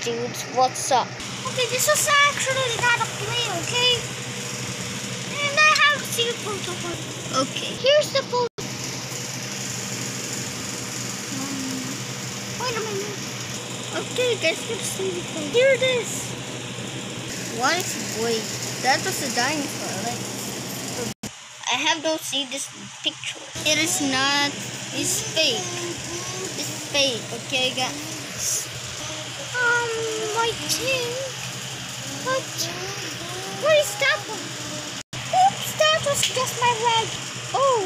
dudes, what's up? Okay, this is actually not a play, okay? And I have seen a photo. Okay. Here's the photo. Wait a minute. Okay, guys, let's see the photo. Here it is. What is wait? That was a dinosaur. Like, I have to see this picture. It is not. It's fake. It's fake. Okay, guys. I think. What is that one? Oops, that was just my leg. Oh.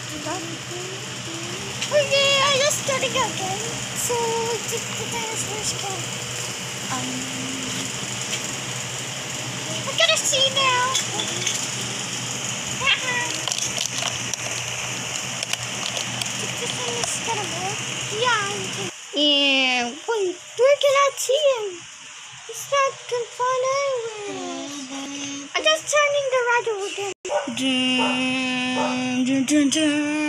Okay, I just started again. So I think the dinosaurs can. I gotta see now. This one is gonna work. Yeah. Wait, where can I see him? He's not confined anywhere. I just turning the right over there. Dun, dun, dun, dun.